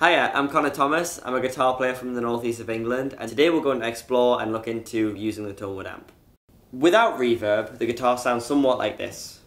Hiya, I'm Connor Thomas. I'm a guitar player from the northeast of England, and today we're going to explore and look into using the Tonewood-Amp. Without reverb, the guitar sounds somewhat like this.